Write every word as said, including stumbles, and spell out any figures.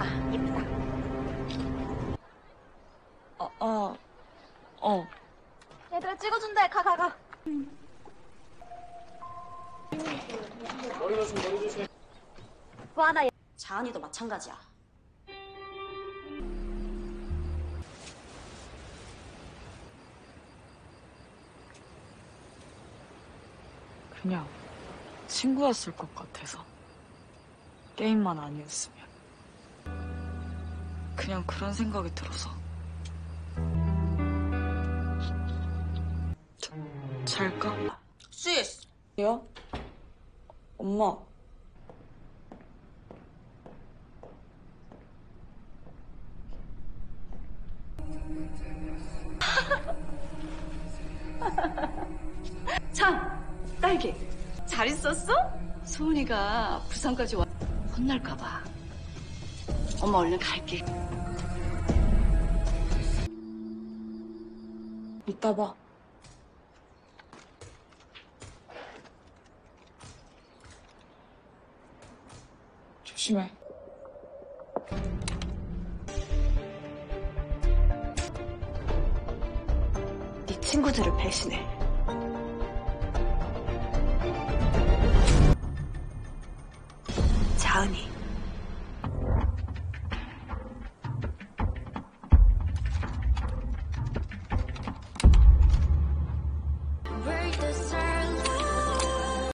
아, 예쁘다. 어, 어, 어. 얘들아 찍어준대. 가, 가, 가. 머리 조심, 머리 조심. 뭐 하나. 자은이도 마찬가지야. 그냥 친구였을 것 같아서. 게임만 아니었으면. 그냥 그런 생각이 들어서. 자, 잘까? 시스! 야? 엄마. 참! 딸기! 잘 있었어? 소은이가 부산까지 와 혼날까봐. 엄마 얼른 갈게. 이따 봐. 조심해. 네 친구들을 배신해. 자은이.